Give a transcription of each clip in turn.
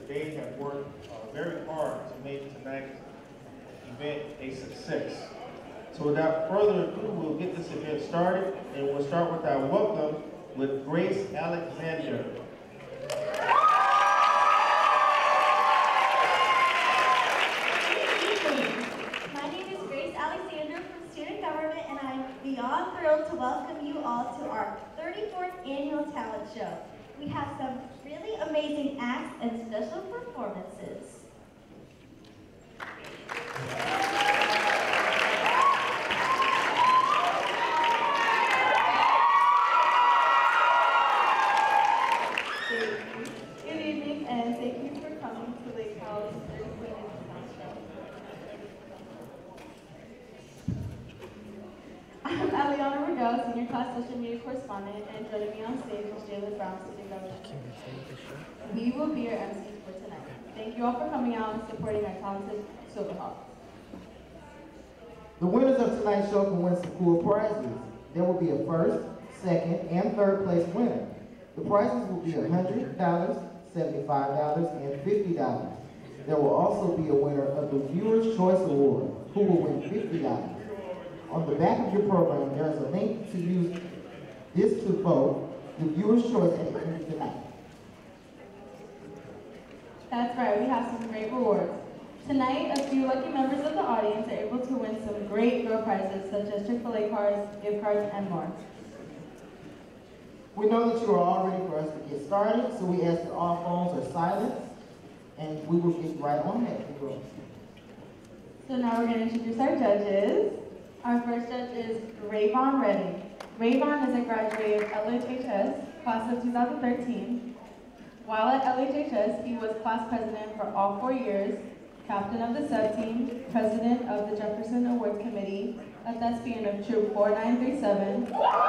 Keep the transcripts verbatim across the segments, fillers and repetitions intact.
they have worked uh, very hard to make tonight's event a success. So without further ado, we'll get this event started, and we'll start with our welcome with Grace Alexander. My name is Grace Alexander from Student Government, and I'm beyond thrilled to welcome you all to our thirty-fourth Annual Talent Show. We have some really amazing acts and special performances. Good evening, and thank you for coming to Lake Howell's thirty-fourth Talent Show. I'm Aliana Regel, Senior Class Social Media Correspondent, and joining me on stage is Jayla Brown, Student Government. We will be your M Cs for tonight. Thank you all for coming out and supporting our talented Silverhawks. The winners of tonight's show can win some cool prizes. There will be a first, second, and third place winner. The prizes will be one hundred dollars, seventy-five dollars, and fifty dollars. There will also be a winner of the Viewer's Choice Award, who will win fifty dollars. On the back of your program, there is a link to use this to vote the Viewer's Choice at the end of the night. That's right, we have some great rewards. Tonight, a few lucky members of the audience are able to win some great girl prizes, such as Chick-fil-A cards, gift cards, and more. We know that you are all ready for us to get started, so we ask that all phones are silent, and we will get right on that. So now we're going to introduce our judges. Our first judge is Rayvon Redding. Rayvon is a graduate of L H H S, class of two thousand thirteen. While at L H H S, he was class president for all four years, captain of the sub-team, president of the Jefferson Awards Committee, a thespian of Troop four nine three seven,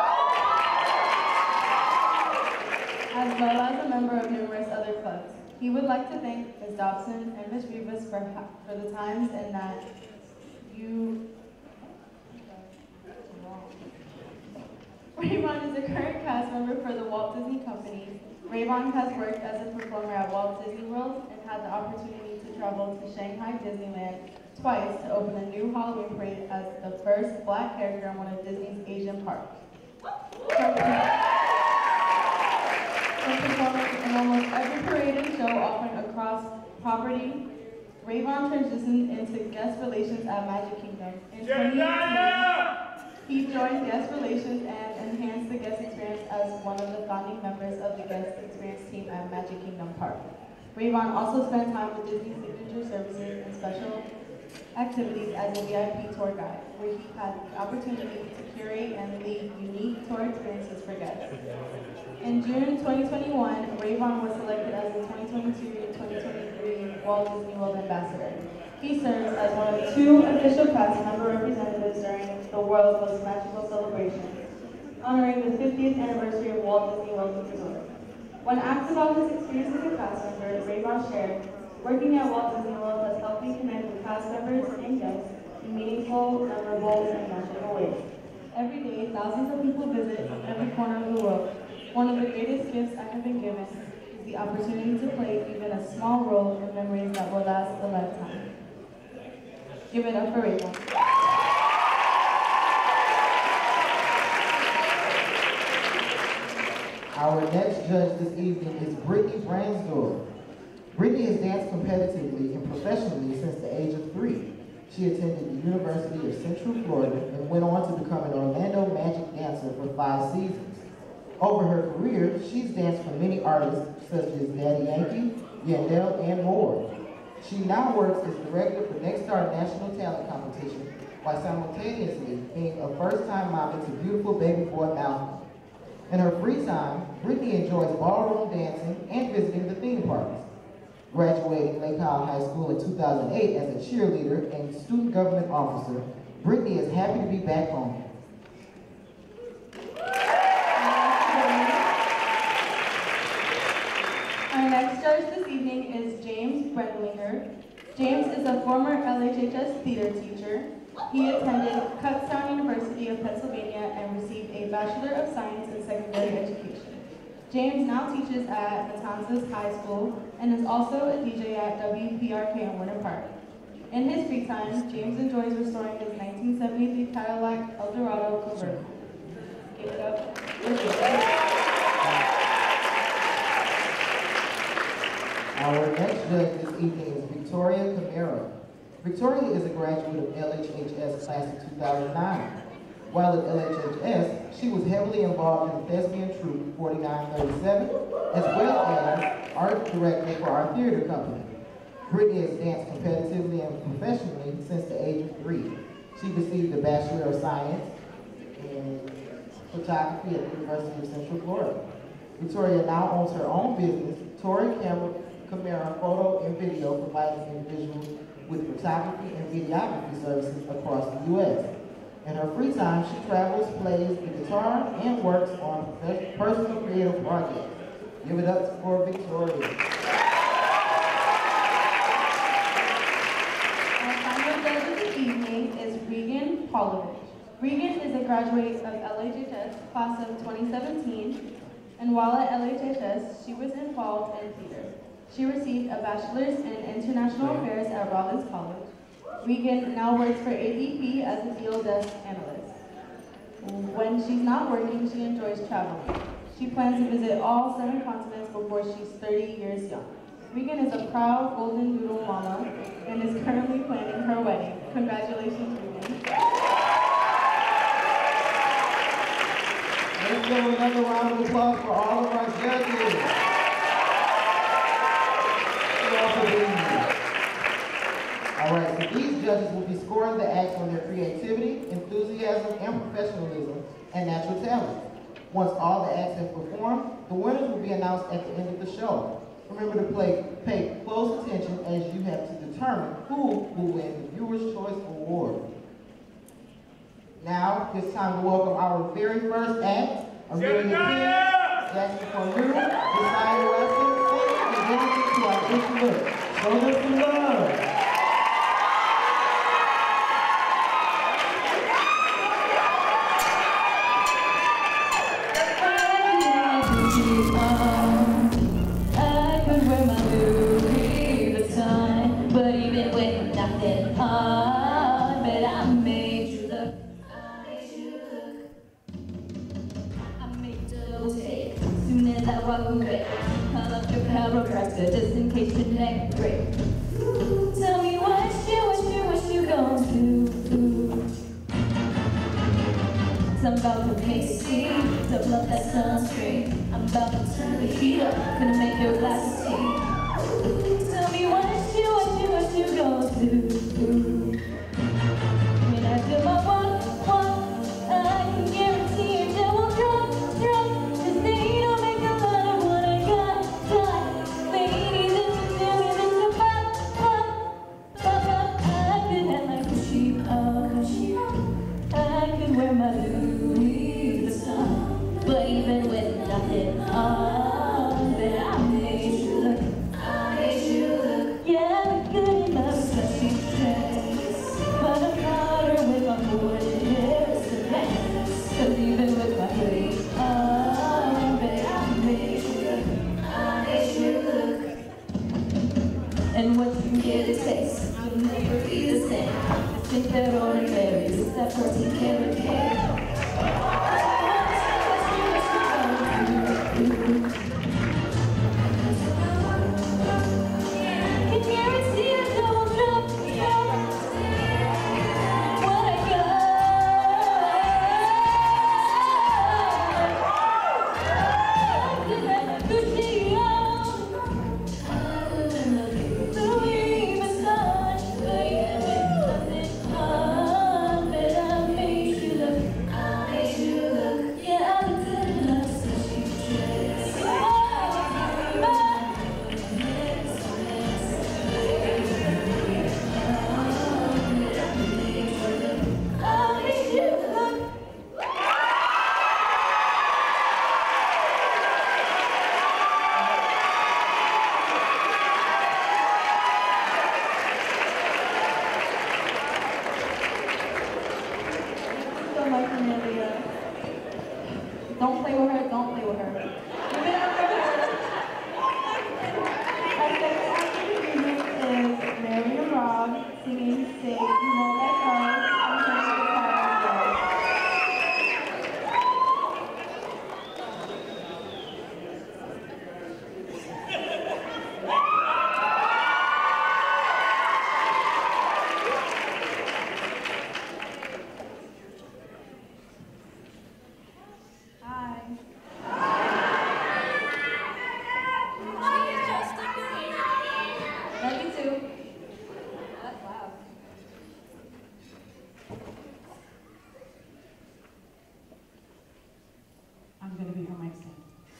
as well as a member of numerous other clubs. He would like to thank Miz Dobson and Miz Rivas for, for the times and that you... Rayvon is a current cast member for the Walt Disney Company. Rayvon has worked as a performer at Walt Disney World and had the opportunity to travel to Shanghai Disneyland twice to open a new Halloween parade as the first black character in one of Disney's Asian parks. From performing in almost every parade and show offering across property, Rayvon transitioned into guest relations at Magic Kingdom. In twenty eighteen, he joined guest relations and enhanced the guest experience as one of the founding members of the guest experience team at Magic Kingdom Park. Rayvon also spent time with Disney Signature Services and special activities as a V I P tour guide, where he had the opportunity to curate and lead unique tour experiences for guests. In June twenty twenty-one, Rayvon was selected as the twenty twenty-two to twenty twenty-three Walt Disney World Ambassador. He serves as one of two official cast member representatives during the world's most magical celebration, honoring the fiftieth anniversary of Walt Disney World Resort. When asked about his experience as a cast member, Rayvon shared, "Working at Walt Disney World has helped me connect with cast members and guests in meaningful, memorable, and magical ways. Every day, thousands of people visit from every corner of the world. One of the greatest gifts I have been given is the opportunity to play even a small role in memories that will last a lifetime." Give it up for Rayvon. Our next judge this evening is Brittany Bransdorf. Brittany has danced competitively and professionally since the age of three. She attended the University of Central Florida and went on to become an Orlando Magic dancer for five seasons. Over her career, she's danced for many artists such as Daddy Yankee, Yandel, and more. She now works as director for Next Star National Talent Competition while simultaneously being a first-time mommy to beautiful baby boy Malcolm. In her free time, Brittany enjoys ballroom dancing and visiting the theme parks. Graduating Lake Howell High School in two thousand eight as a cheerleader and student government officer, Brittany is happy to be back home. Our next judge this evening is James Brendlinger. James is a former L H H S theater teacher. He attended Kutztown University of Pennsylvania and received a Bachelor of Science in Secondary Education. James now teaches at Matanzas High School and is also a D J at W P R K in Winter Park. In his free time, James enjoys restoring his nineteen seventy-three Cadillac Eldorado convertible. Give it up for James. Our next judge this evening is Victoria Camara. Victoria is a graduate of L H H S class of two thousand nine. While at L H H S, she was heavily involved in the thespian troupe forty-nine thirty-seven, as well as art director for our theater company. Brittany has danced competitively and professionally since the age of three. She received a Bachelor of Science in photography at the University of Central Florida. Victoria now owns her own business, Tori Camera, Camara Photo and Video, providing individuals with photography and videography services across the U S. In her free time, she travels, plays the guitar, and works on personal creative projects. Give it up for Victoria. Our final judge of the evening is Regan Paulovich. Regan is a graduate of L H H S class of twenty seventeen, and while at L H H S, she was involved in theater. She received a bachelor's in international affairs at Rollins College. Regan now works for A D P as a field desk analyst. When she's not working, she enjoys traveling. She plans to visit all seven continents before she's thirty years young. Regan is a proud golden doodle mama and is currently planning her wedding. Congratulations, Regan. Let's give another round of applause for all of our judges. All right, so these judges will be scoring the acts on their creativity, enthusiasm, and professionalism, and natural talent. Once all the acts have performed, the winners will be announced at the end of the show. Remember to play, pay close attention as you have to determine who will win the Viewer's Choice Award. Now, it's time to welcome our very first act, Amelia King, Jackson Cornell, Desire Weston, and dancing to our interlude. Show them some love. I could wear my Louis Vuitton, but even with nothing on, but I made you look. I made you look. I made double take. Soon as I walk away, I left your chiropractor just in case your neck break. Tell me what you, what you, what you gonna do? I'm about to make a scene, double up that sunscreen. I'm about to turn the heat up, gonna make your glasses see. Tell me what you, what you, what you gonna do? When I do my walk, walk, I can guarantee you that we'll drop, drop. Just they don't make a lot of what I got, got. Ladies, if you tell me this is pop, pop, pop, pop. I could act like a sheep, oh, a sheep. I could wear my Louis Vuitton, but even with nothing on, but I made you look. I made you look. Yeah, I look good in my sexy dress, but I'm prouder with my hooded hair. So that's, 'cause even with my hoodie on, but I made you look. I made you look. And what you get to taste, you'll never be the same. I think that ordinary is that fourteen karat cake. Can guarantee a double drop, drop. What I got. I could have Gucci on. I could have Louis Vuitton, but even with nothing on, but I made you look. Love you too. That's loud. I'm gonna be her mic stand.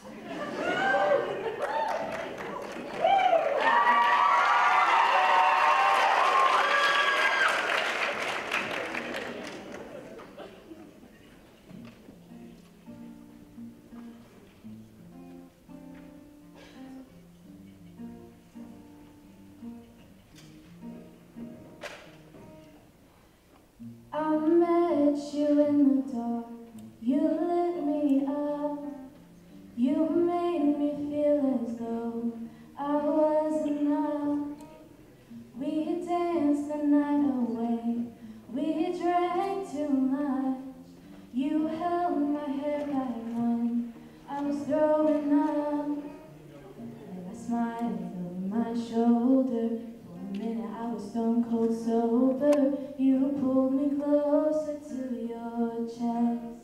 I met you in the dark, you lit me up, you made me feel as though I was enough. We danced the night away, we drank too much, you held my hair back when I was throwing up. And I smiled over my shoulder, for a minute I was stone cold sober. You pulled me closer to your chest,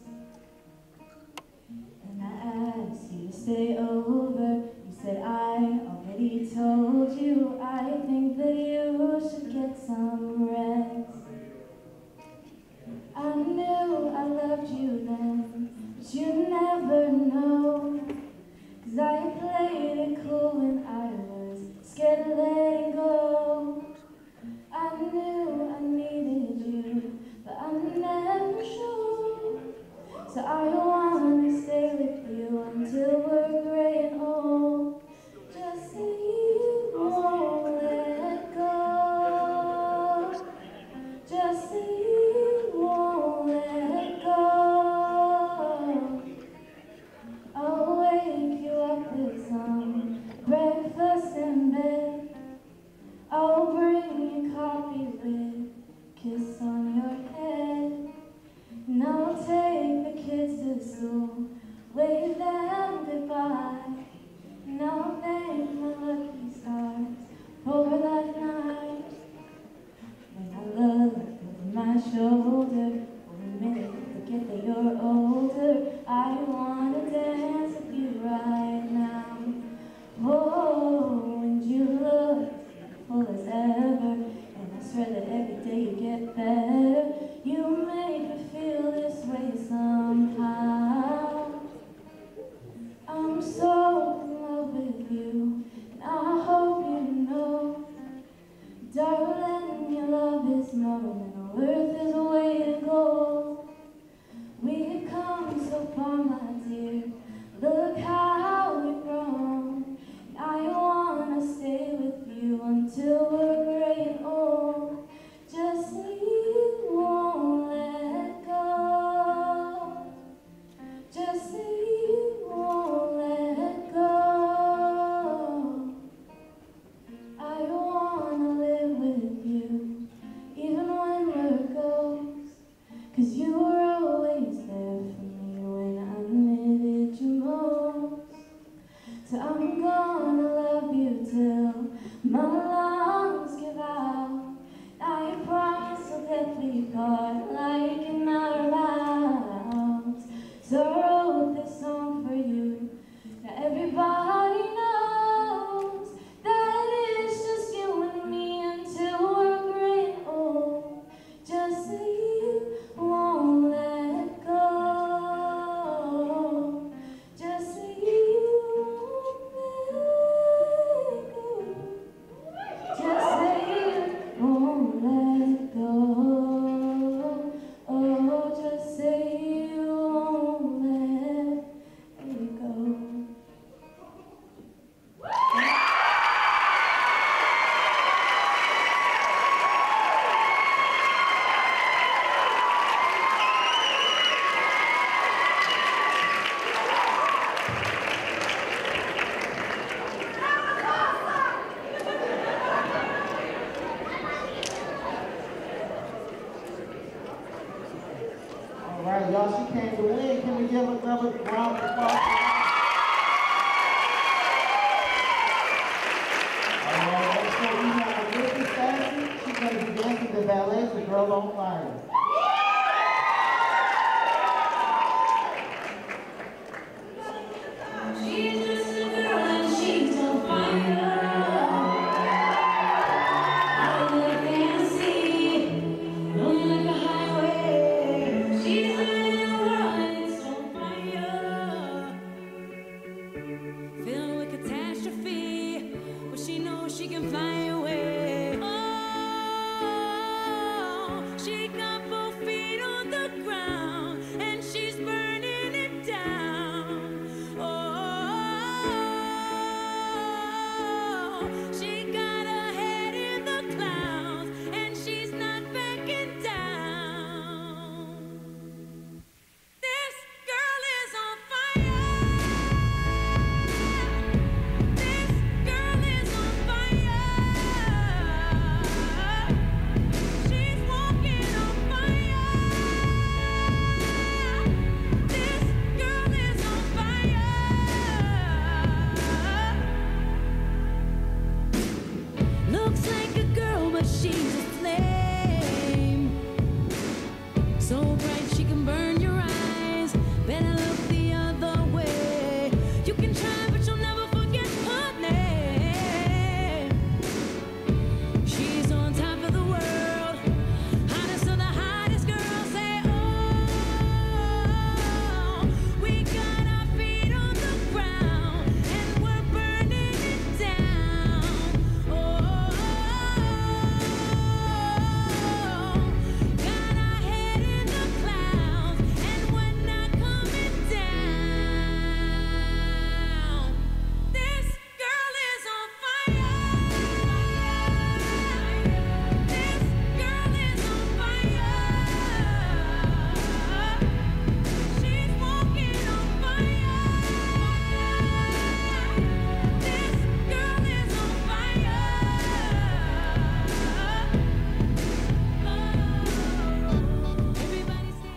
and I asked you to stay over. You said, I already told you, I think that you should get some rest. I knew I loved you then, but you never know, 'cause I played it cool when I was scared of letting go. I knew I needed you, but I'm never sure. So I wanna stay with you until we're gray and old. Just so you won't let go. Just so you won't let go. I'll wake you up with some breakfast in bed. I'll bring you coffee with a kiss on your head. And I'll take the kids to school, wave them goodbye. And I'll thank my lucky stars for that night. When I look over my shoulder, for a minute forget that you're older. I wanna dance with you right now. Oh, and you look full as ever, and I swear that every day you get better. You make me feel this way somehow. I'm so in love with you, and I hope you know, darling, your love is more than worth its weight in gold. We've come so far, my dear, look how we've grown. And I wanna stay with you until we're gray and old. Just so you won't let go. Just so you won't let go. I wanna live with you, even when we're ghosts, 'cause you were always there for me when I needed you most. So I'm gonna love you till my lungs give out. I promise I'll deathly part like in our vows. So I wrote this song for you. Now everybody knows that it's just you and me until we're gray and old. Just so you won't let go. Just so you won't let go. Just so you won't let go. Oh, just so you won't let it go. All right, y'all, she came to win. Can we give another round of applause? All right, next up we have Missus Sassy. She's going to be dancing the ballet for Girl on Fire. She's just a girl and she's on fire. but she's a flame. So bright she can burn your eyes. Better look the other way. You can try, but you'll never forget her name. She's on top of the world, hottest of the hottest girls. Say, oh, we got our feet on the ground and we're burning it down. Oh, got our head in the clouds and we're not coming down. This girl is on fire. This girl is on fire. She's walking on fire. This girl is on fire. Everybody say.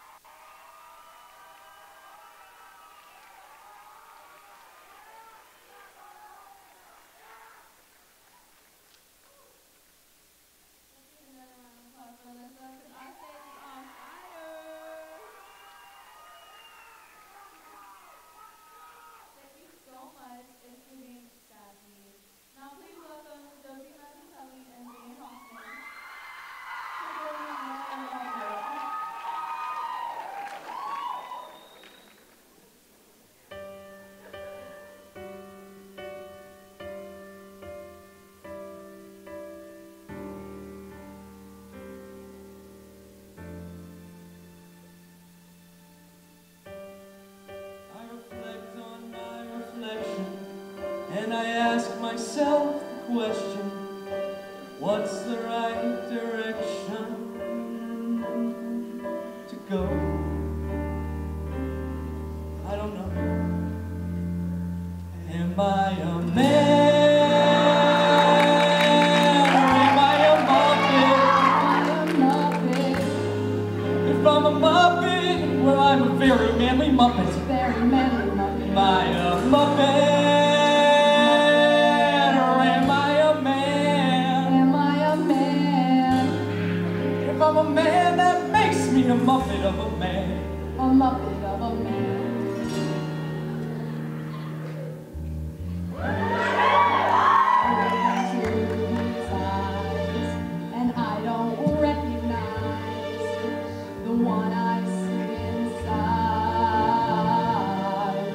Thank you so much, including Jazzy. Now please welcome Josie Mazzucchelli and Dwane Thompson. I reflect on my reflection, and I ask myself the question, what's the right direction to go? I don't know. Am I a man, or am I a muppet? If I'm a muppet, well, I'm a very manly muppet. Very manly muppet. Am I a muppet, or am I a man? Am I a man? If I'm a man, that makes me a muppet of a man. A muppet of a man. Into these eyes, and I don't recognize the one I see inside.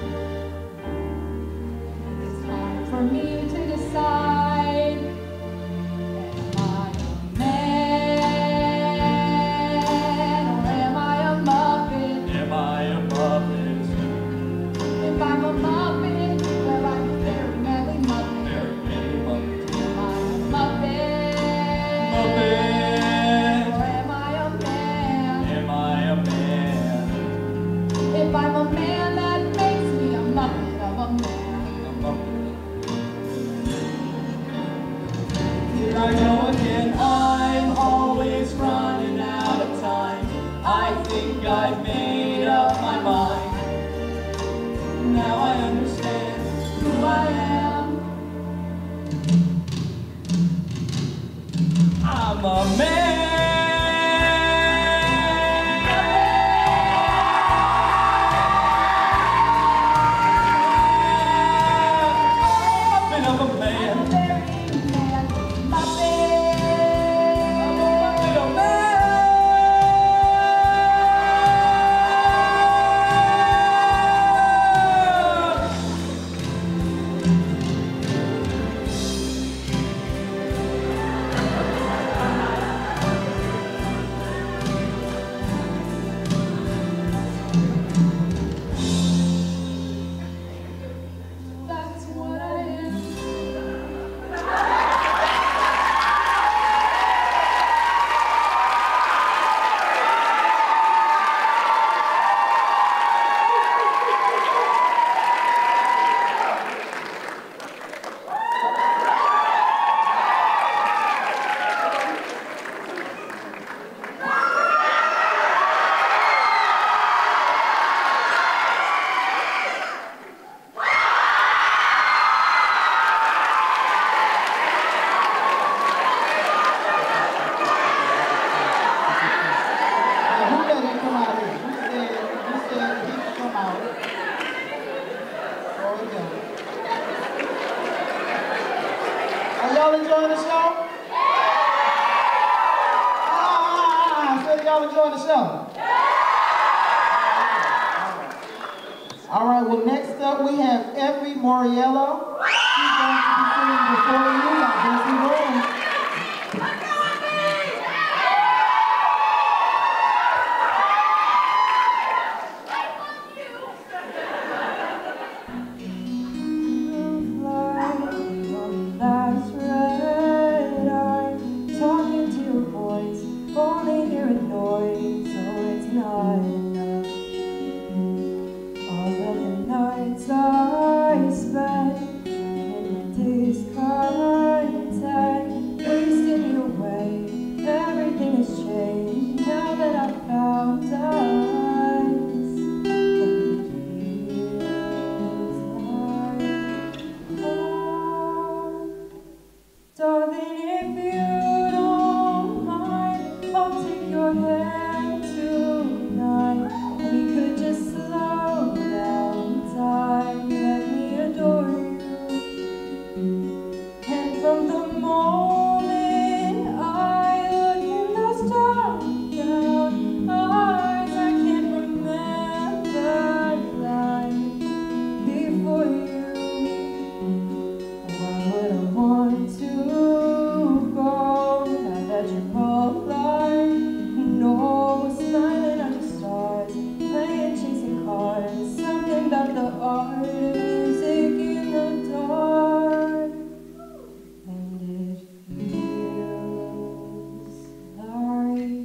It's time for me to decide. Am I a man, or am I a muppet? Am I a muppet? If I'm a muppet, well, I'm a very manly muppet. Very manly muppet. Am I a muppet? Muppet. Or am I a man? Am I a man? If I'm a man, that makes me a muppet of a man. A muppet. Here I go again. I'm always running out of time. I think I've made up my mind. Now I understand who I am. I'm a man. Muppet of a man. I'm a very manly muppet. Muppet of a man. y'all enjoying the show? All right, well, next up we have Effie Moriello. She's going to be singing Before You by Bessie Williams. Only hearing noise, so it's not enough. All of the nights I spent trying to discontent, wasting your way. Everything has changed now that I've found us. It feels like home. Darling, if you I'll take your hand tonight. We could just slow down time. Let me adore you. And from the moment I look in those dark brown eyes, I can't remember life before you. Why would I want to go now that you're all no, smiling under stars, playing, chasing cars, something about the art of music in the dark, and it feels like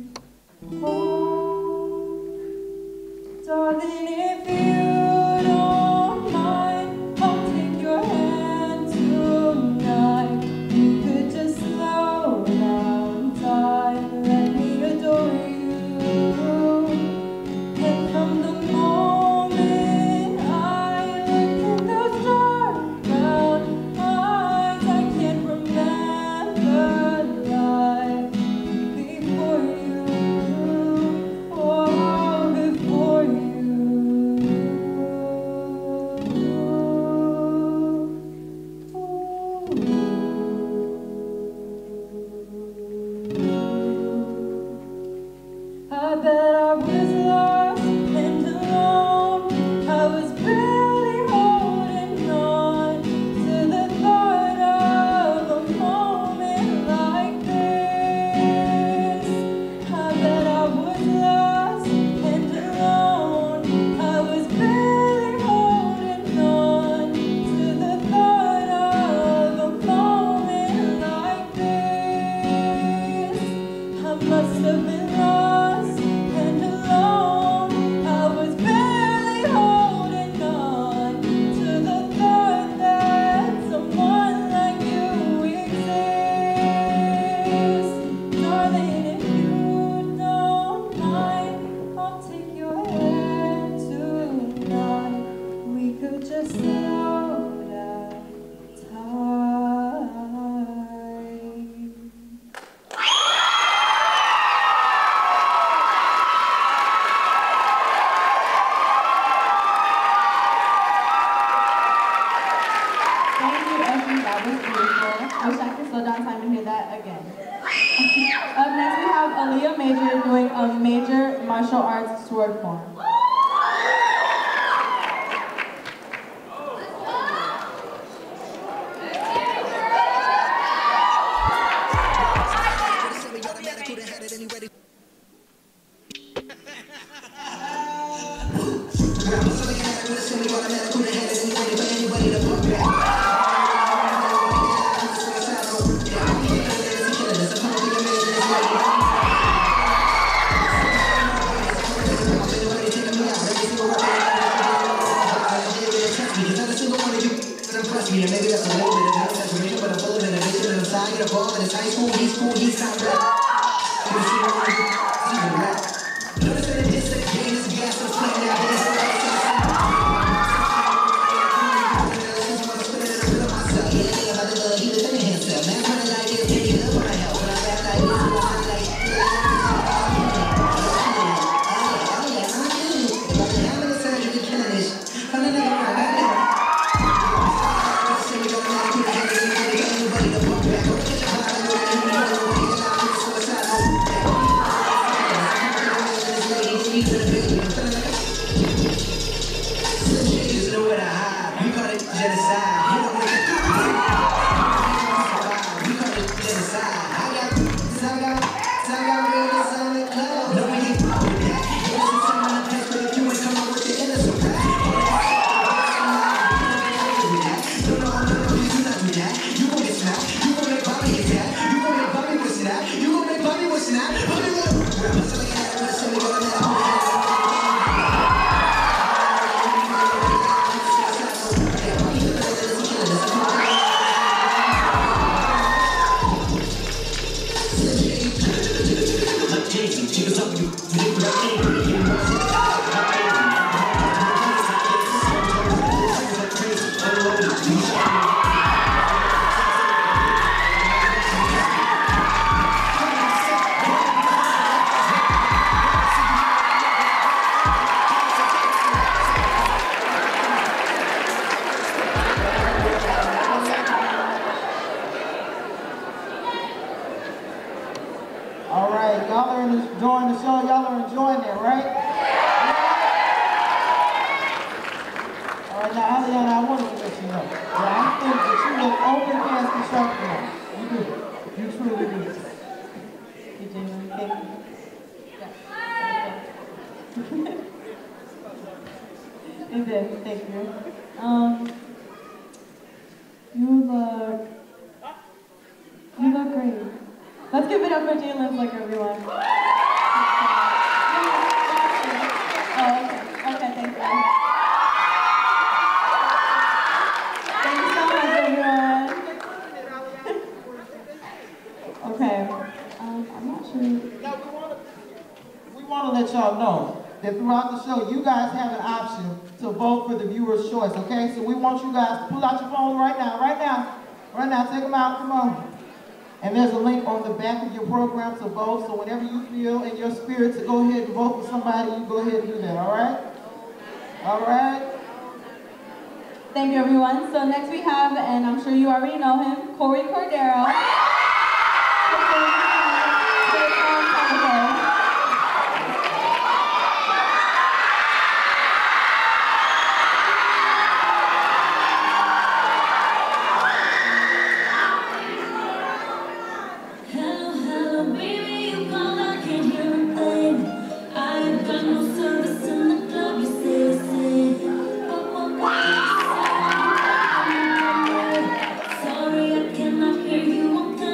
home. Darling, if you don't mind, I'll take your hand tonight. We could just slow down time, let me adore you. And from the moment I look in those dark brown eyes, I can't remember life before you. Oh, before you. I bet I was lost and alone. I was barely holding on to the thought of a moment like this. I bet I was lost and alone. I was barely holding on to the thought of a moment like this. I must have been lost and alone. I was barely holding on to the thought that someone like you exists. Darling, if you don't mind, I'll take your hand tonight. We could just slow down time. Thank you, Effie. That was beautiful. Wish I could slow down time and hear that again. Up next, we have Aaliyah Major doing a major martial arts sword form. Maybe that's a little bit of an exaggeration, but I'm full of innovation and I'm trying to get involved in this high school, he's cool, he's not rap. You see what I'm doing? Rap. Notice that it just said, hey, this gas is playing out here. right, y'all are enjoying the show. Y'all are enjoying it, right? All right, now, Aliana, I wanted to let you know that I think that you look open past the shark now. You do. You truly do. You genuinely think? Yeah. You did. Thank you. Um, you look. You look great. Let's give it up for Jalen's like everyone. Oh, okay. Okay, thank you. Thank you so much, everyone. Okay. Um, I'm not sure. Now, we want to we want to let y'all know that throughout the show, you guys have an option to vote for the viewer's choice, okay? So we want you guys to pull out your phones right now, right now, right now. Take them out, come on. And there's a link on the back of your program to vote, so whenever you feel in your spirit to go ahead and vote for somebody, you go ahead and do that, all right? All right? Thank you, everyone. So next we have, and I'm sure you already know him, Corey Cordero. Sorry, I cannot hear you.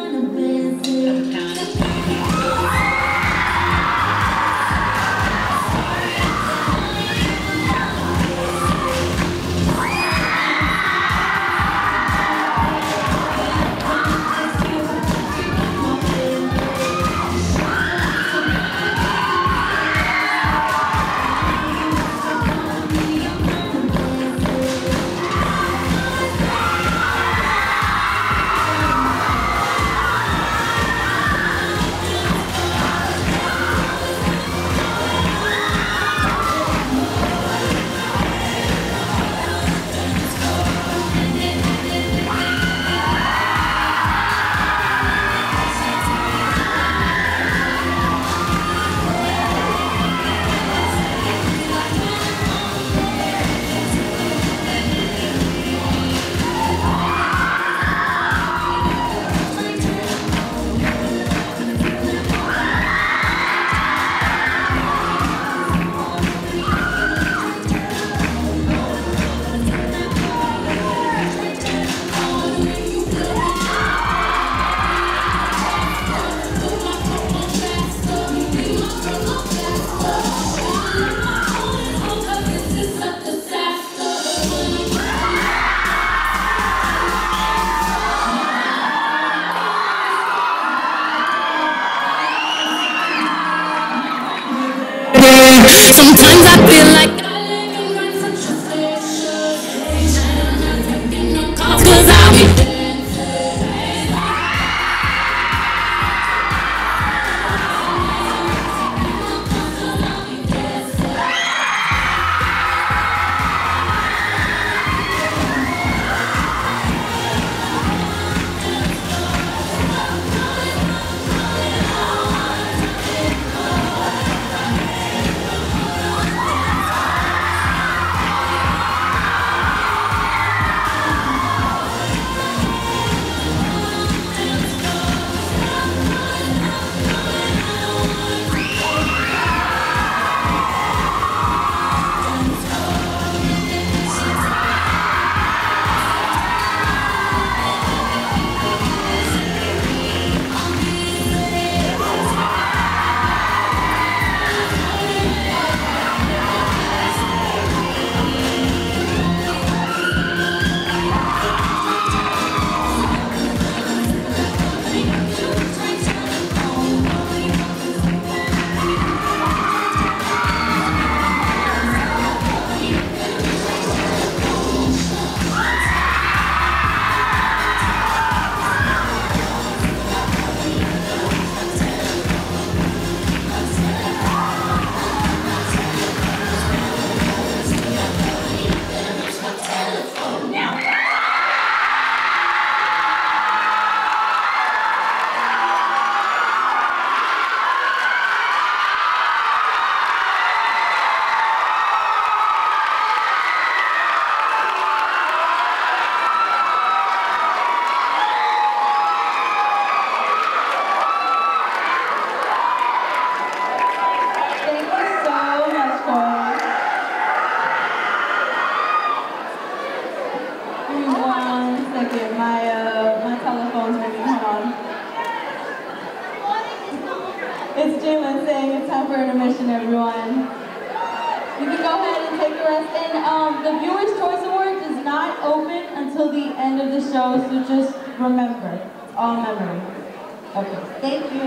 It's Jalen saying it's time for intermission, everyone. You can go ahead and take the rest. And um, the Viewer's Choice Award is not open until the end of the show, so just remember, it's all memory. Okay, thank you.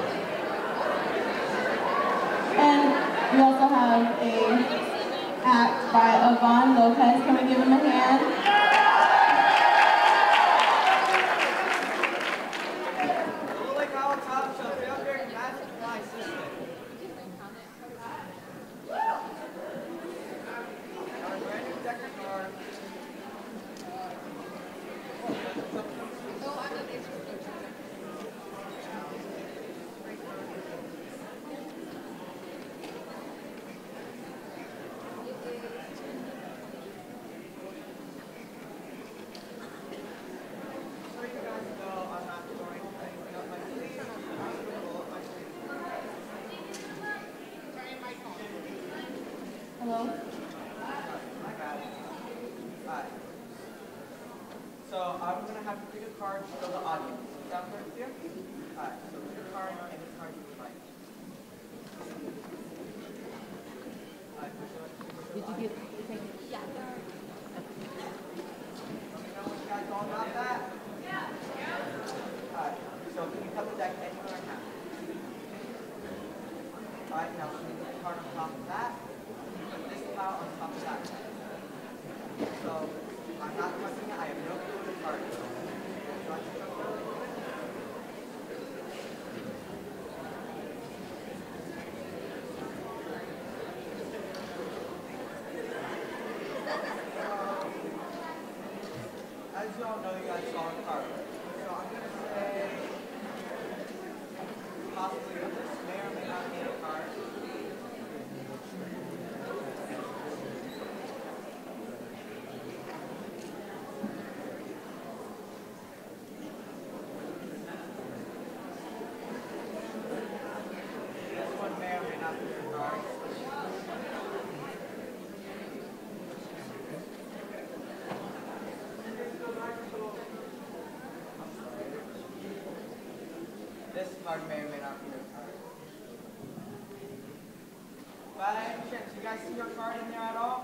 And we also have a act by Yvonne Lopez. Can we give him a hand? Like Howell, Thompson, up here, that's my sister. Our brand new deck of cards. Hello? I got it. Alright. So I'm gonna have to pick a card to show the audience. Is that fair to you? Alright, so pick a card, any card you would like. Alright, did you get yeah. Let me know what you guys know about that. Yeah. Alright, so can you cut the deck anywhere in half? Alright, now can you put the card on top of that? Put this pile on top of that. So I'm not touching it, I have no clue what the card is. So I can show you. As you all know, you guys saw the card. So I'm going to say possibly this may or may not be a card. This one may or may not be a card. This card may or may not be your card. By any chance, you guys see your card in there at all?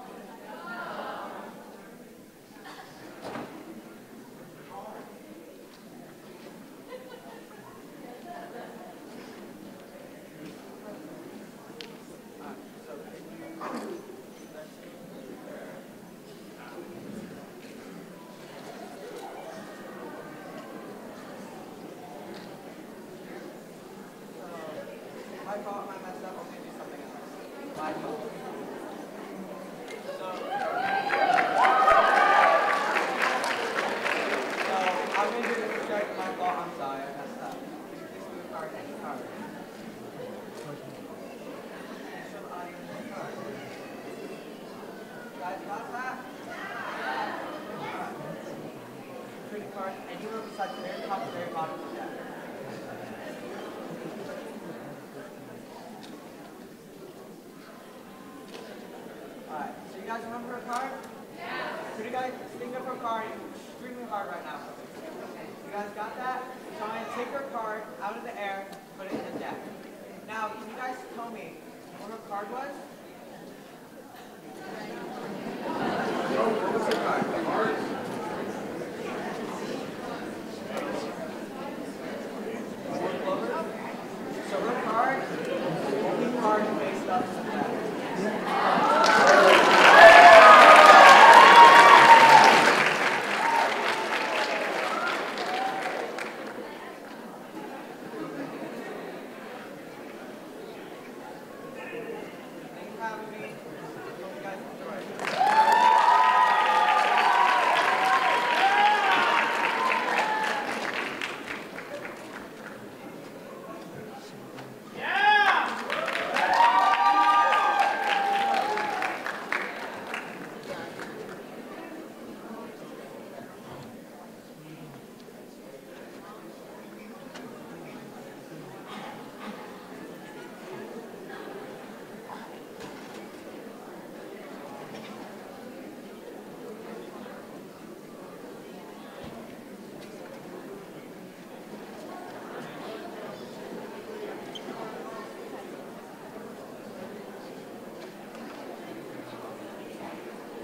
My fault, my messed up, I'll give you something else. My fault. So, so I'm going to do this check, my fault, I'm sorry, I messed up. This is the card, any card. Show the audience the card. You guys got that? Alright. Pretty card, anywhere besides the very top, the very bottom of the deck. Alright, so you guys remember her card? Yeah. Could you guys think of her card extremely hard right now? You guys got that? Try and take her card out of the air, put it in the deck. Now, can you guys tell me what her card was? What was her card? So her card, only card faced up to the deck. Thanks for having me. Hope you guys enjoy.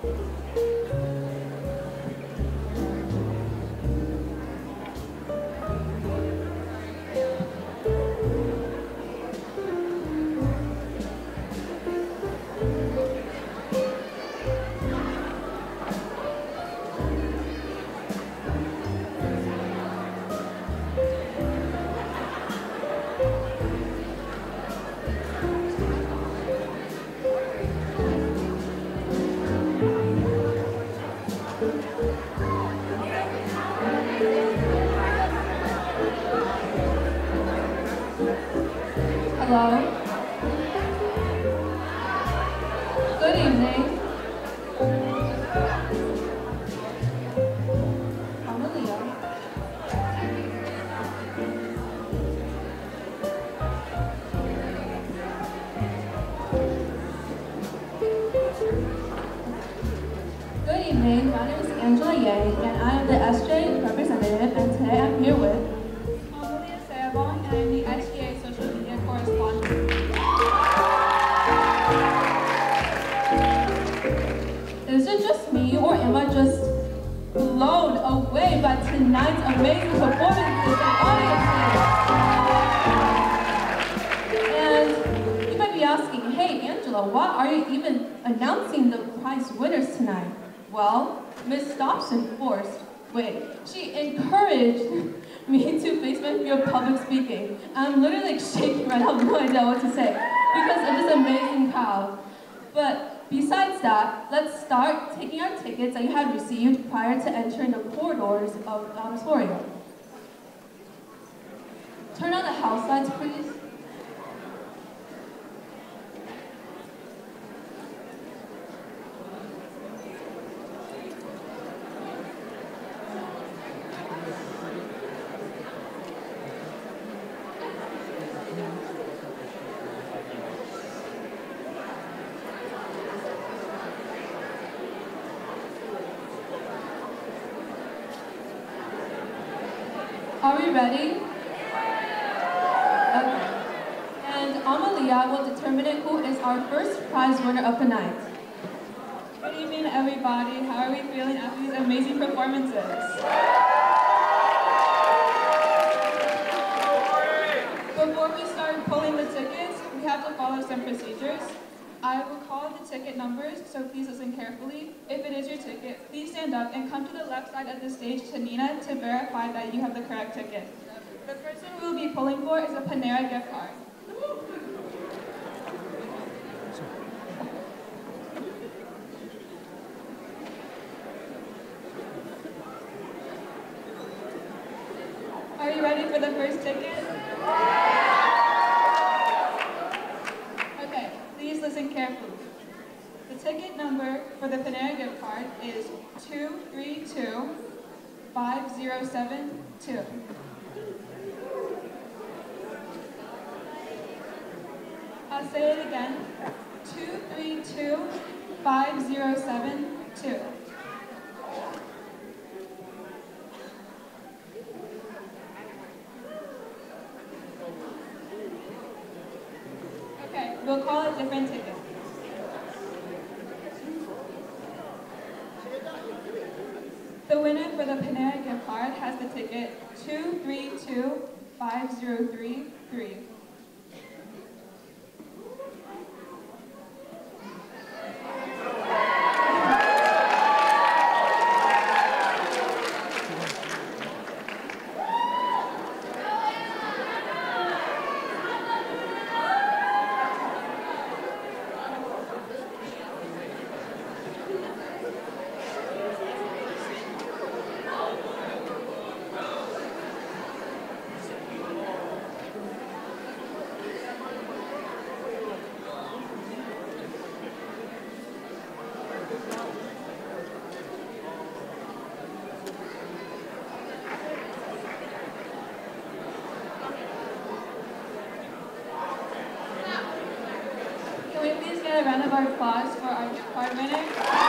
Hello. Good evening. I'm Aaliyah. Good evening. My name is Angela Yang, and I am the S J representative, and today I'm here with and I'm the S G A social media correspondent. Is it just me, or am I just blown away by tonight's amazing performances and audiences? And you might be asking, hey Angela, why are you even announcing the prize winners tonight? Well, Miss Thompson forced, wait, she encouraged me to face my fear of public speaking. I'm literally like shaking right now, I have no idea what to say because of this amazing crowd. But besides that, let's start taking our tickets that you had received prior to entering the corridors of the auditorium. Turn on the house lights, please. Are we ready? Okay. And Amalia will determine who is our first prize winner of the night. Good evening, everybody. How are we feeling after these amazing performances? Before we start pulling the tickets, we have to follow some procedures. I will call the ticket numbers, so please listen carefully. If it is your ticket, please stand up and come to the left side of the stage to Nina to verify that you have the correct ticket. The person we will be pulling for is a Panera gift card. Are you ready for the first ticket? Okay, please listen carefully. The ticket number for the Panera gift card is two three two five zero seven two. I'll say it again. two three two five zero seven two. Okay, we'll call a different ticket. The winner for the Panera gift card has the ticket two three two five zero three three. A round of applause for our gift card winner.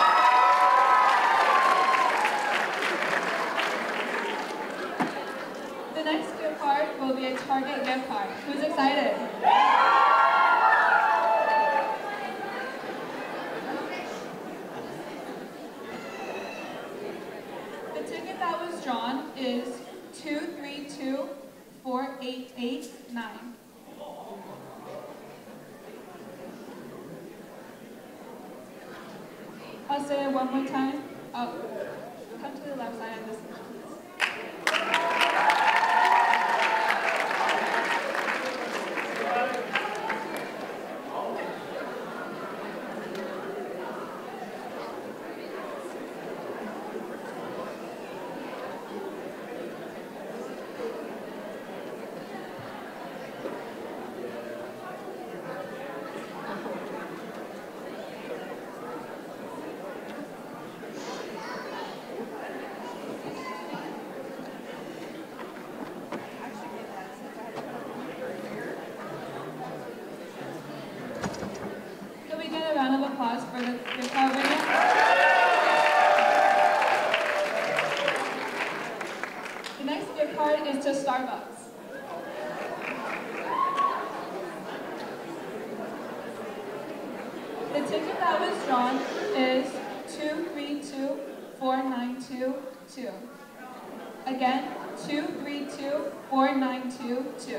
The next gift card will be a Target gift card. Who's excited? nine. I'll say it one more time. Oh, come to the left side of this. For the gift card winner. The next gift card is to Starbucks. The ticket that was drawn is two three two four nine two two. Again, two three two four nine two two.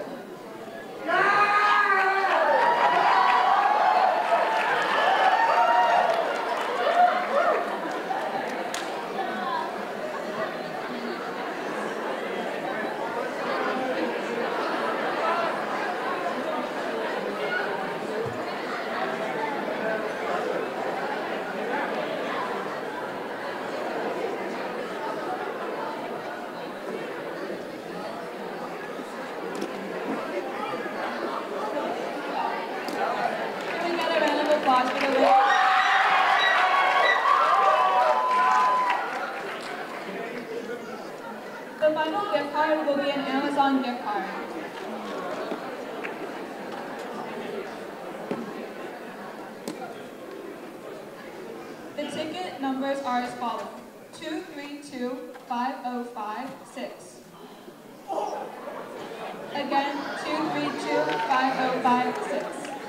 The final gift card will be an Amazon gift card. The ticket numbers are as follows: two three two five oh five six. Again, two three two five oh five six.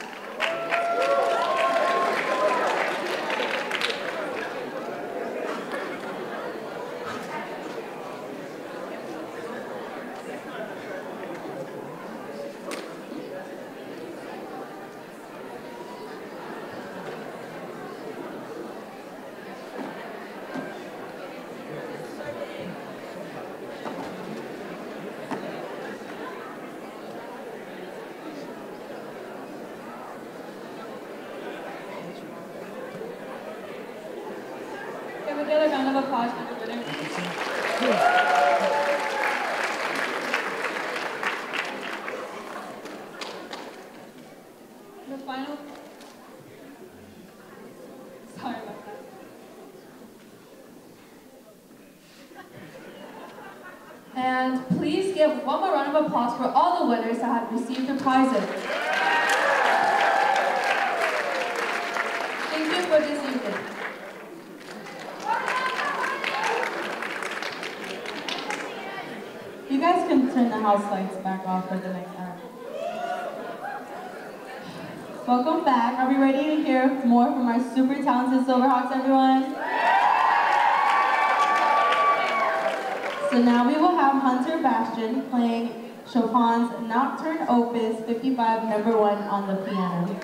Get a round of applause for the winner. The final. Sorry about that. And please give one more round of applause for all the winners that have received their prizes. Thank you for this evening. You guys can turn the house lights back off for the next act. Welcome back. Are we ready to hear more from our super talented Silverhawks, everyone? So now we will have Hunter Bastian playing Chopin's Nocturne Opus fifty-five, number one on the piano.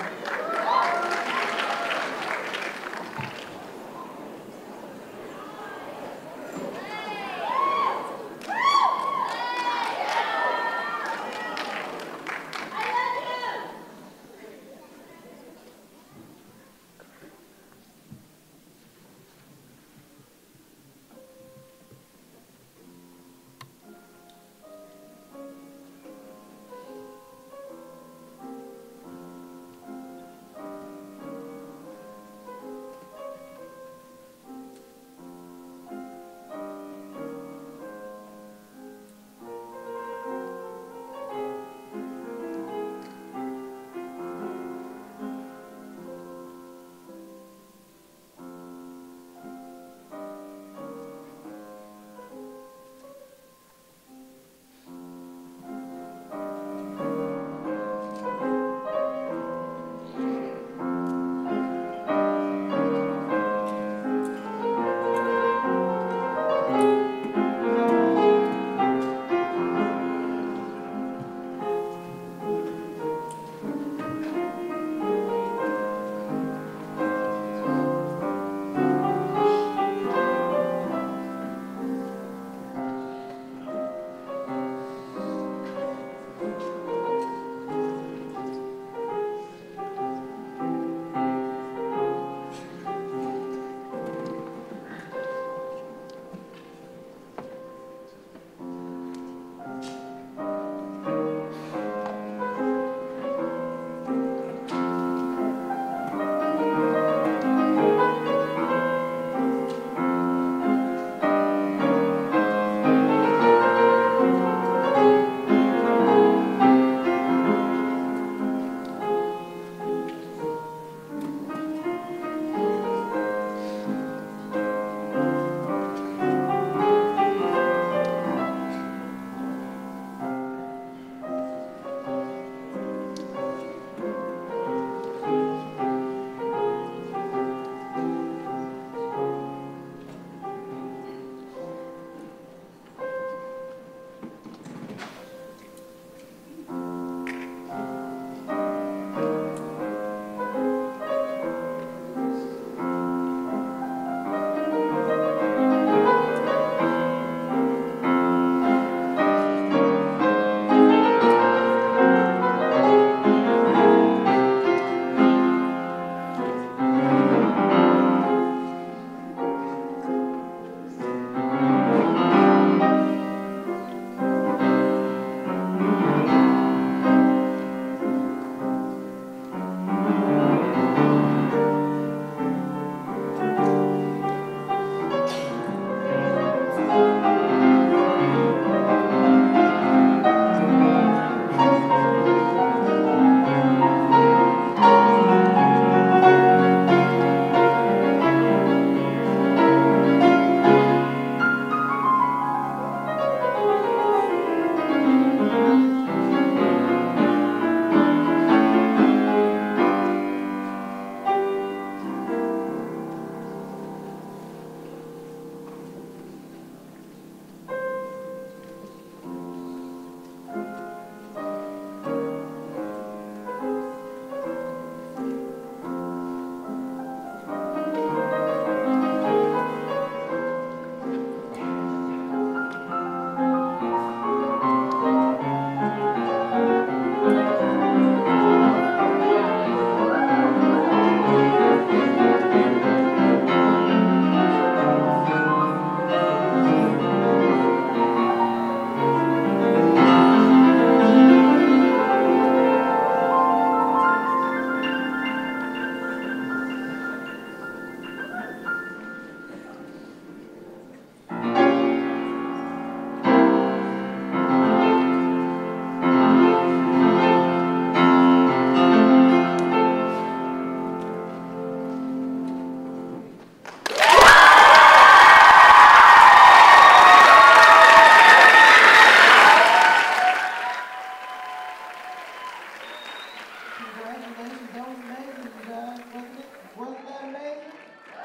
That was amazing, you guys. Wasn't it? Wasn't that amazing?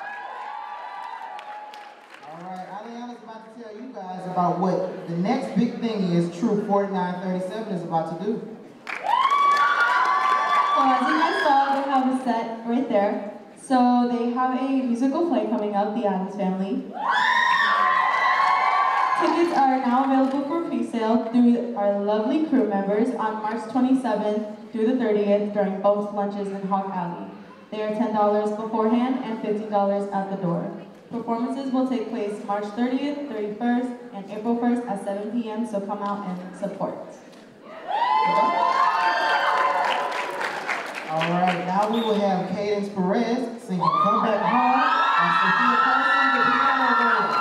All right, Aliana's about to tell you guys about what the next big thing is True forty-nine thirty-seven is about to do. So as you guys saw, they have a set right there. So they have a musical play coming up, The Addams Family. Tickets are now available for pre-sale through our lovely crew members on March twenty-seventh through the thirtieth during both lunches in Hawk Alley. They are ten dollars beforehand and fifteen dollars at the door. Performances will take place March thirtieth, thirty-first, and April first at seven p m, so come out and support. All right, now we will have Cadence Perez singing Come Back Home and Sophia Carson the piano version.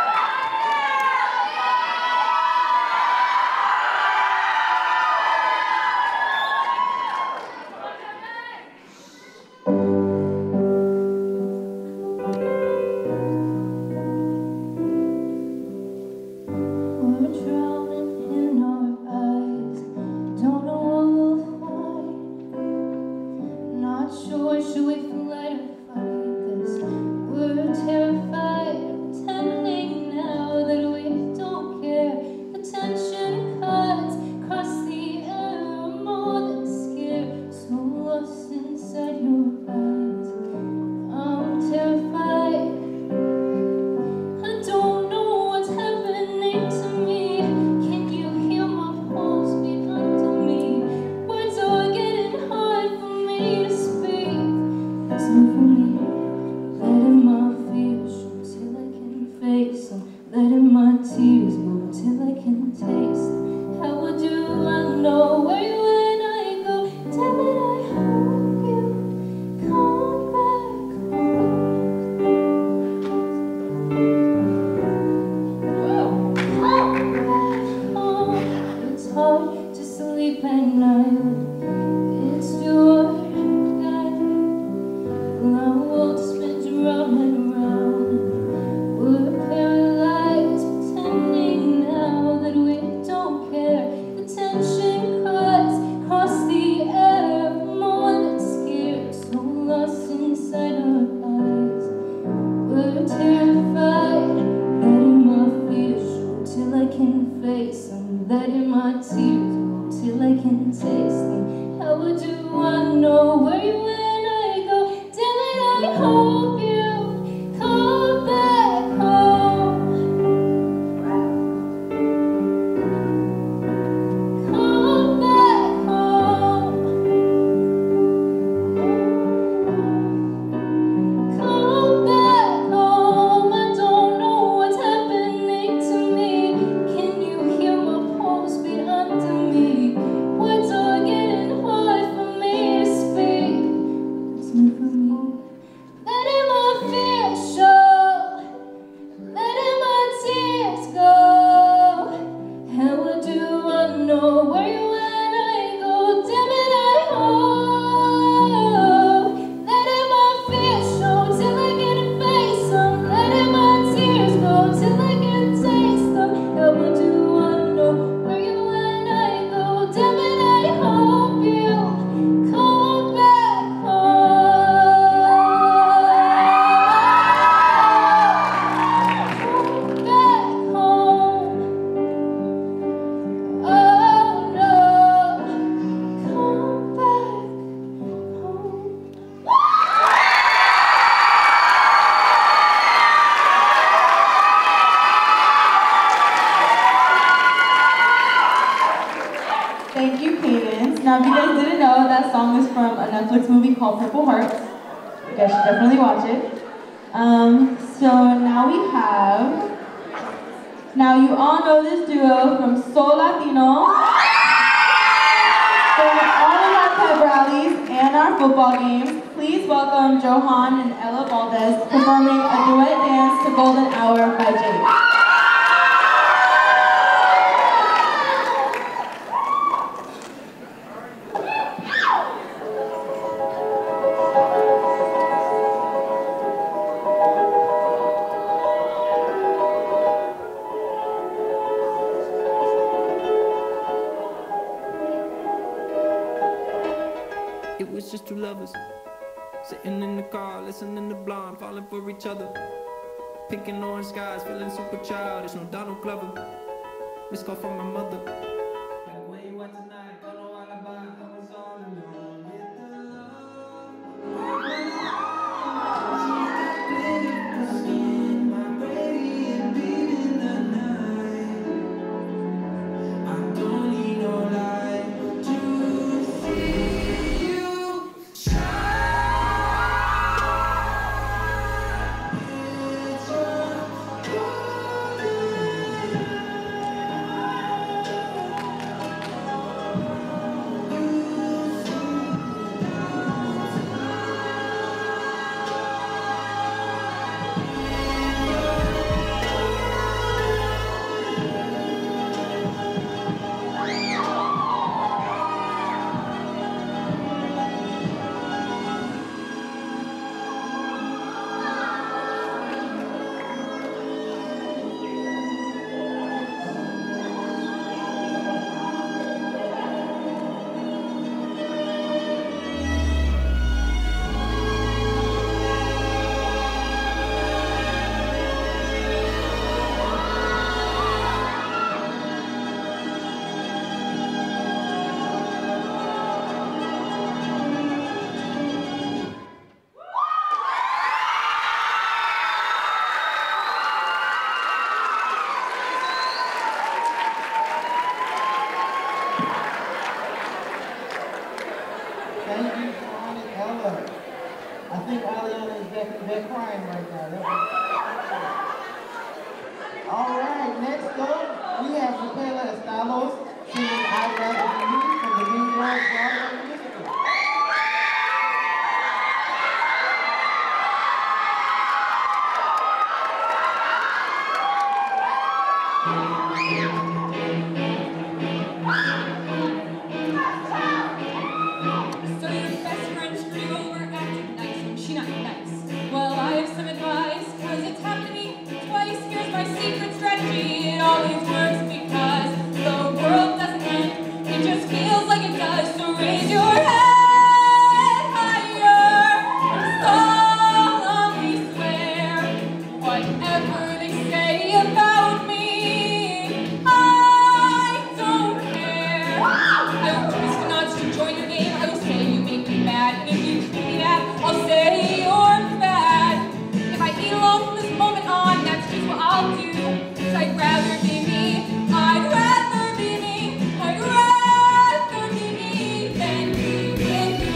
Now, if you guys didn't know, that song is from a Netflix movie called Purple Hearts. You guys should definitely watch it. Um, so now we have, now you all know this duo from Soul Latino, from all of our pep rallies and our football games. Please welcome Johan and Ella Valdez performing a duet dance to Golden Hour by Jade. It was just two lovers sitting in the car, listening to Blonde, falling for each other. Pink and orange skies, feeling super childish. No Donald Glover. Missed call from my mother. Like where you at tonight? Got no alibi. I was all alone with the love. Beautiful skin, my radiant beat in the night. I don't need no light to see you shine. It's your Thank you, Sean and Ella. I think Aliana is back, back crying right now. That was... All right, next up, we have Michaela Estalos singing I'd Rather Be Me from the New York Broadway musical. So your best friend screwed you over acting nice when she not nice. Well, I have some advice, cause it's happened to me twice. Here's my secret strategy. It always works because the world doesn't end. It just feels like it does. So raise your head higher and solemnly swear whatever they say about me, I don't care. I will twist the knots to join your game. I will say you make me mad, and if you treat me that, I'll say you're bad. If I eat alone from this moment on, that's just what I'll do. Cause I'd rather be me. I'd rather be me. I'd rather be me than be with you.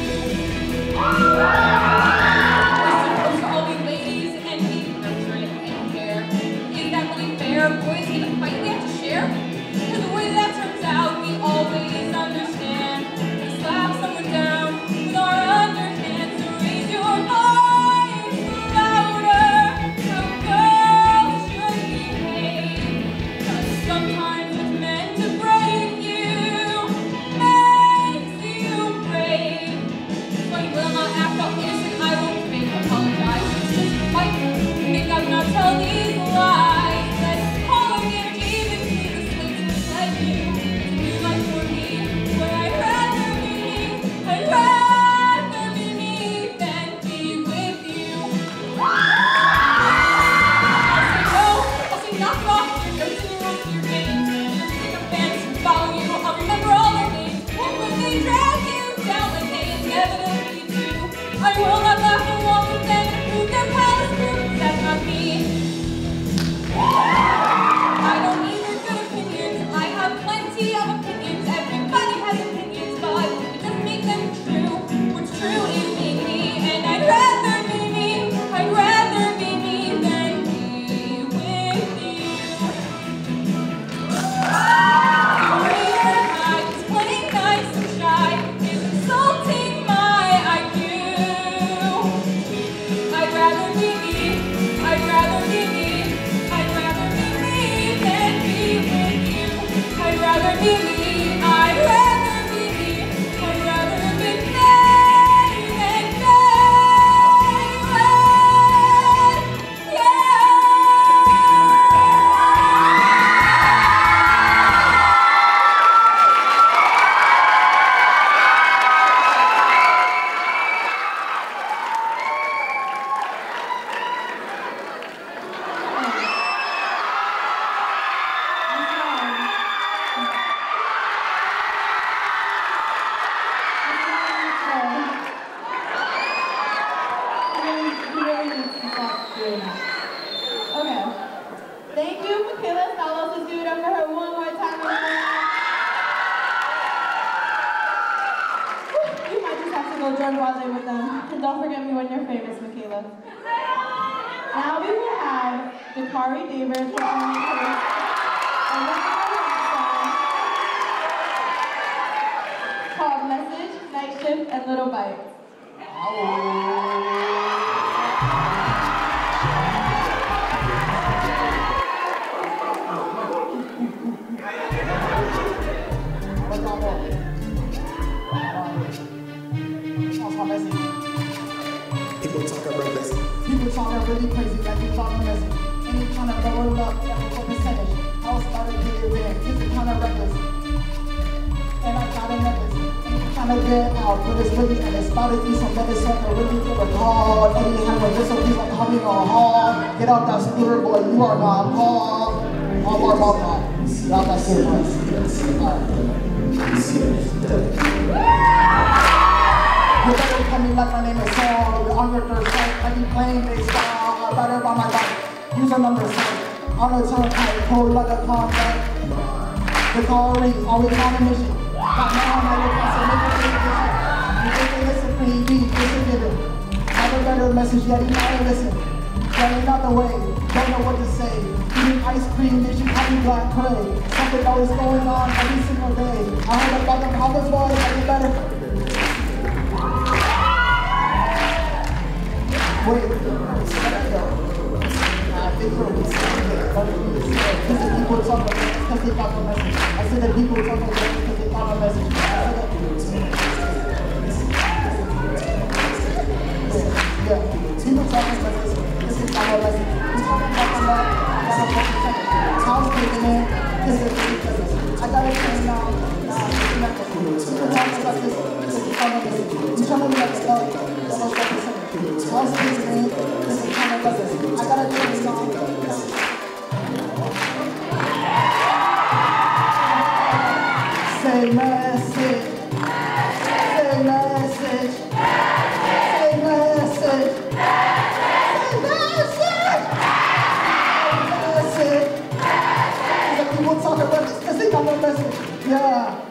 We're supposed to all be ladies and be nurturing and care. Is that really fair? Boys need a fight we have to share? Cause the way that turns out, we always understand. We slap someone down with our underhand. So raise your voice louder. How girls should behave. Cause sometimes it's meant to break you, makes you brave. So you will not act all innocent. I won't fake apologize. It's just a fight. Think I'm not telling these lies. Let's call our energy between the slates and let you do life for me. But I'd rather be me. I'd rather be me than be with you. I'll say no. I'll say knock it off. Your notes and your rules and your games. Your pick up bands who follow you. I'll remember all their names. And when they drag you down like they inevitably do, I will not laugh along with them and prove their palace through. 'Cause that's not me. I don't need their good opinions. I have plenty of opinions. Everybody has opinions, but it doesn't make them true. What's true is me, me, and I'd rather be me. I'd rather be me than be with you. Career high is playing nice and shy, is insulting my I Q. go join Dwane with them. And don't forget me when you're famous, Michaela. Now we will have Dakari David performing her called Message, Night Shift, and Little Bites. People talking reckless. People talking really crazy, like they talking messy. And you trying to double it up, like what percentage? I was about to get it in, this is kind of reckless. And I got a necklace, and you trying to get out, but it's really, and it's about to be some better stuff, I really feel like hard. And you have a just so he's like, how we gonna haul? Get out that scooter, boy, you are not called. All more about that. Get out that scooter, boy. You better call me like my name is Saul. You're on your third strike, I be playing baseball. I better by my life, use a number seven. On a turnpike, cold like a contract. The car rings, always on a mission. Got my own idea, so make a big decision. You think they listen, free beat, listen, give it. Have a better message, yet you never listen. Getting out the way, don't know what to say. Eating ice cream, then she call me black cray. Something always going on every single day. I heard about them Howell boys, are you better? Wait, I think we're with because the people talk about it because they got the message. I said that people talk about it because they got the message. Yeah, people talk about it because they got the message. We're talking about the love, I got a fucking second. House taking in because they're really business. I got a train now. People talking about this because they got the message. You're trying to be like the love, I got a fucking second. House taking in because they got the message. I got a train now. Say message, say message, say message, say message, message. Because people talk about this because they got no message. Yeah.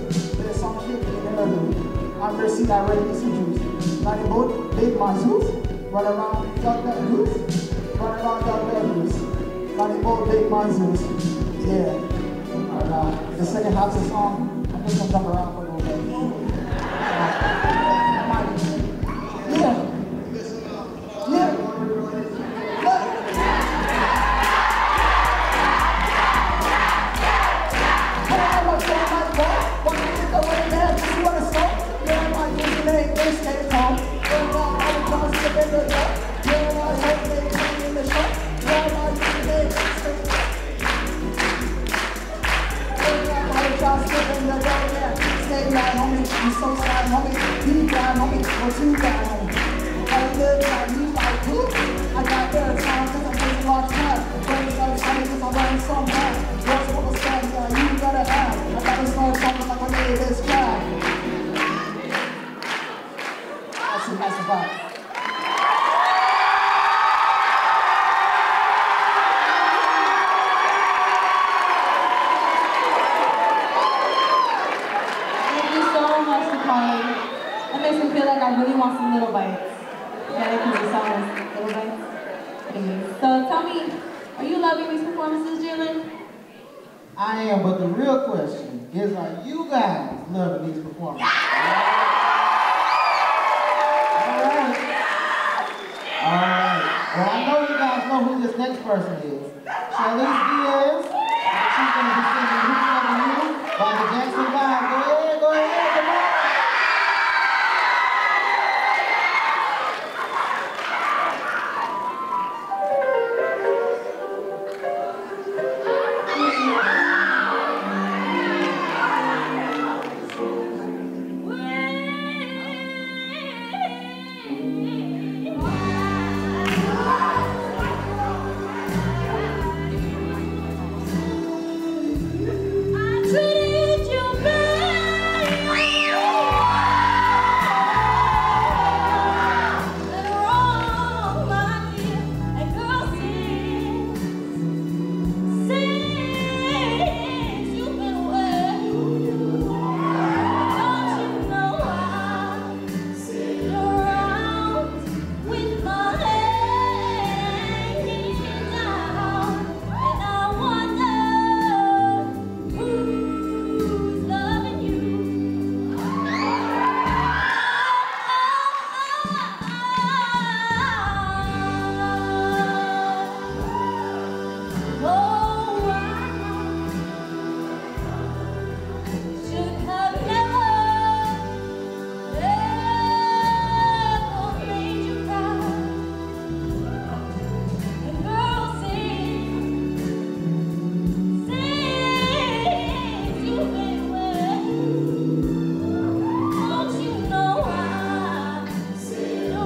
I'm going to see that ready to see juice. Not in both, big my juice. Run around, duck that goose. Run around, duck that goose. Like the old big monsters. Yeah. And, uh, the second half of the song, I'm just gonna jump around for a little bit. Uh, yeah. Yeah. You so sad, homie. You bad, homie. Or too bad, homie. I live like you like who? I got better time cause I'm taking a lot of time. Brains like shiny cause I'm running so mad. What's what was that? Yeah, you gotta have. I gotta start talking like I made this guy. That's a nice vibe. That makes me feel like I really want some little bites. Yeah, they can be some little bites. Anyways, so tell me, are you loving these performances, Jalen? I am, but the real question is, are you guys loving these performances? Alright. Alright. Well, I know you guys know who this next person is. Charlize Diaz. She's going to be singing Who's Loving You by the Jackson Five. Go ahead, go ahead, come on. See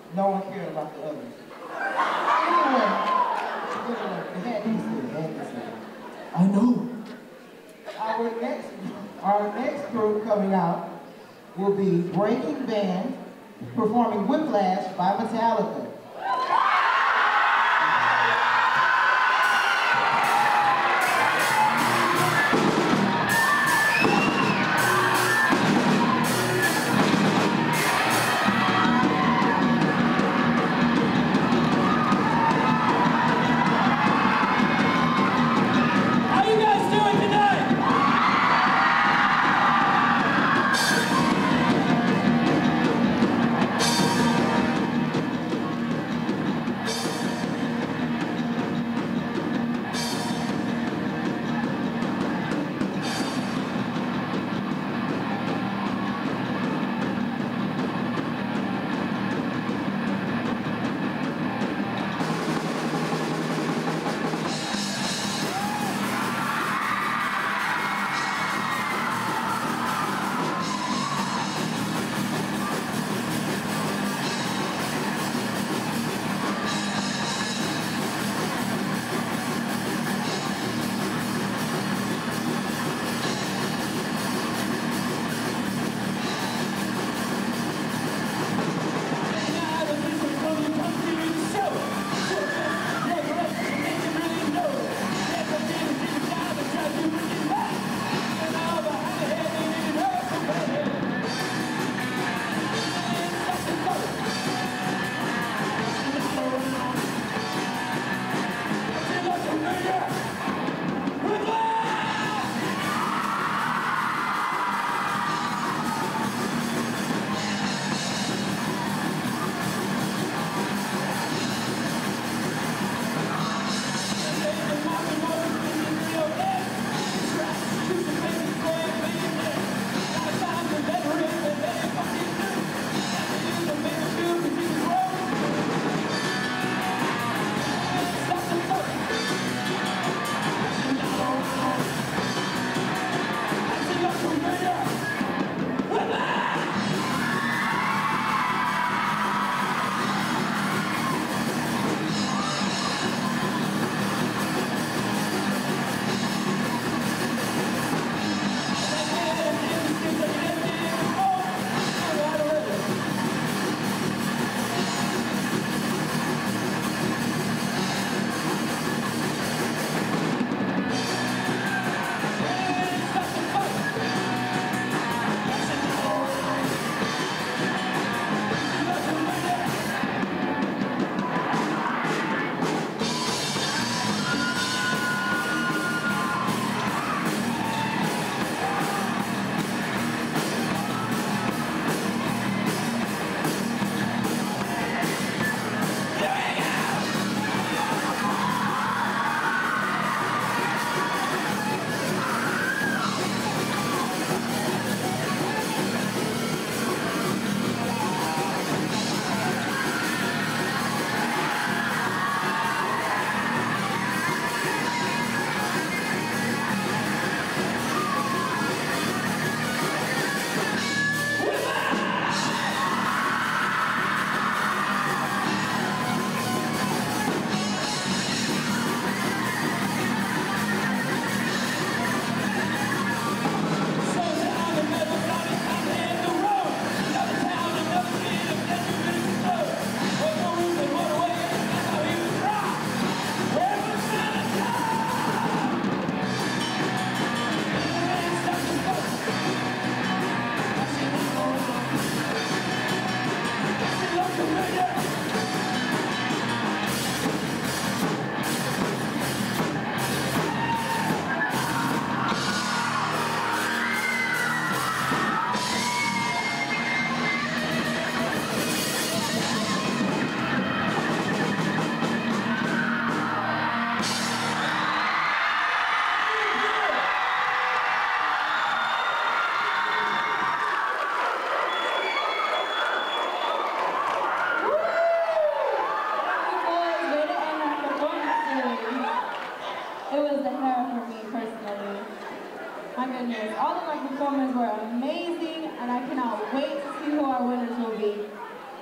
No one cared about the others. Anyway, it had to be said, it had to be said. I know. Our next, our next group coming out will be Breaking Band, performing Whiplash by Metallica.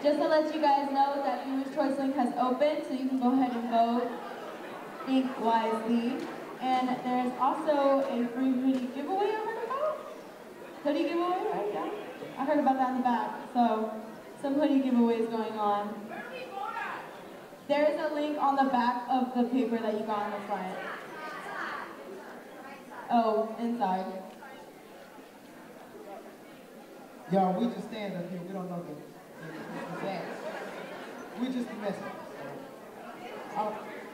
just to let you guys know that Viewers Choice Link has opened, so you can go ahead and vote. Think wisely. And there's also a free hoodie giveaway I heard about. Hoodie giveaway, right? Yeah. I heard about that in the back. So some hoodie giveaways going on. There's a link on the back of the paper that you got on the front. Oh, inside. Y'all, we just stand up here. We don't know the, the, the, the facts. We just be messing. Uh,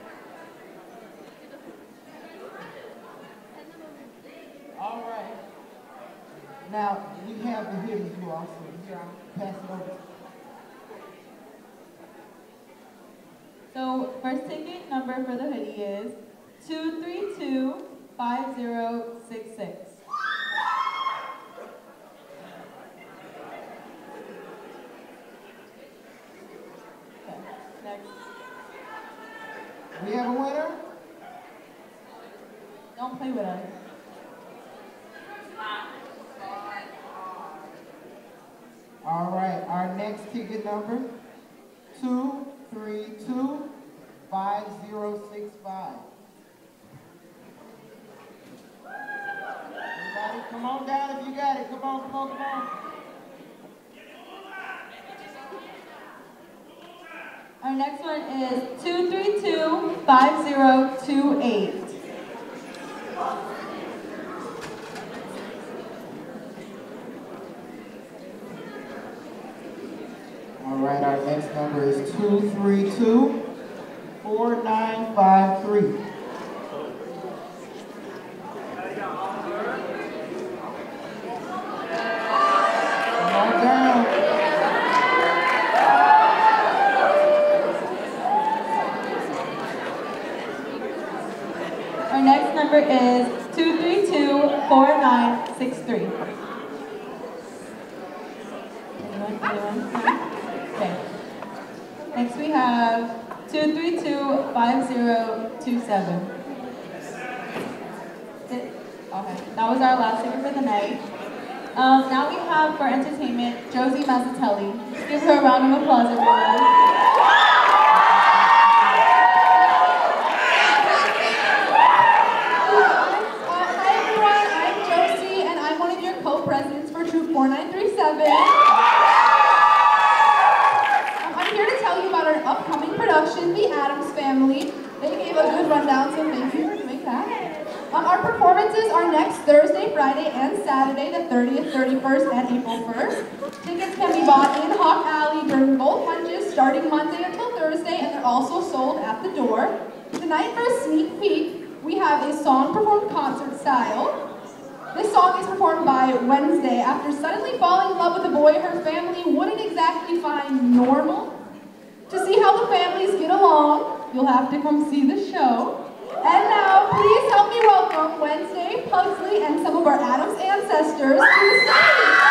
all right. Now, we have the hoodies, you all, so here I'll pass it over. So, first ticket number for the hoodie is two three two, five zero six six. Okay, next. We have a winner? Don't play with us. All right, our next ticket number, two three two, five zero six five. Everybody, come on down if you got it. Come on, come on, come on. Our next one is two three two, five zero two eight. All right, our next number is two three two, four nine five three. Come on down. Our next number is two three two, four nine six three. Anyone? Anyone? Okay. Next we have two three two, five zero two seven. Okay, that was our last ticket for the night. Um, now we have for entertainment Josie Mazzatelli. Let's give her a round of applause, everyone. Co-presidents for Troop four nine three seven. Um, I'm here to tell you about our upcoming production, The Addams Family. They gave a good rundown, so thank you for doing that. Um, our performances are next Thursday, Friday, and Saturday, the thirtieth, thirty-first, and April first. Tickets can be bought in Hawk Alley during both lunches, starting Monday until Thursday, and they're also sold at the door. Tonight, for a sneak peek, we have a song performed concert style. This song is performed by Wednesday. After suddenly falling in love with a boy her family wouldn't exactly find normal. To see how the families get along, you'll have to come see the show. And now, please help me welcome Wednesday, Pugsley, and some of our Addams ancestors to the stage.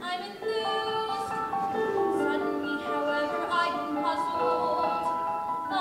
Suddenly, however, I've been puzzled.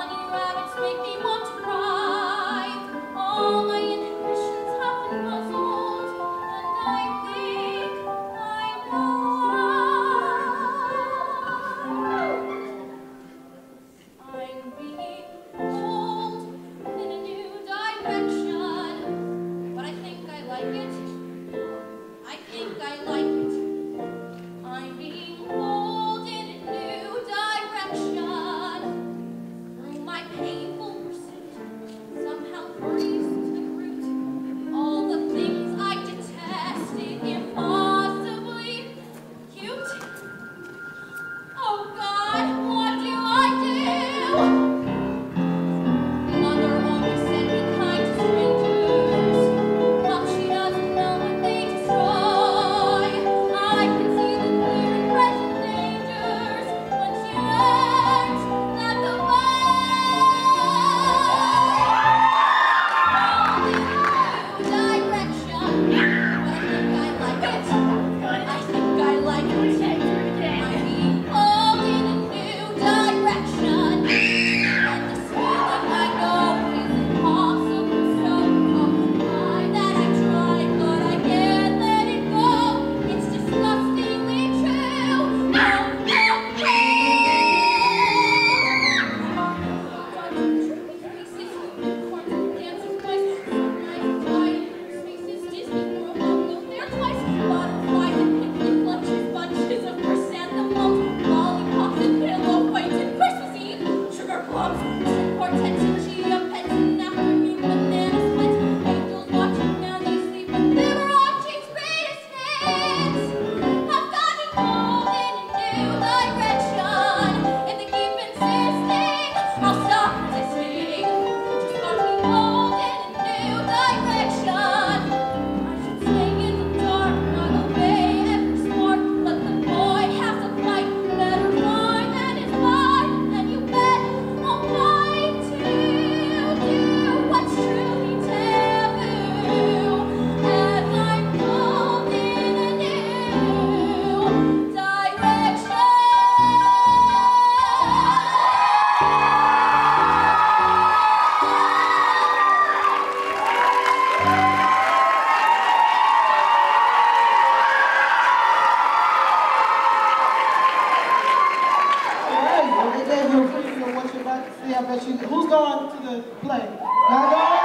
Who's going to the play? Y'all going?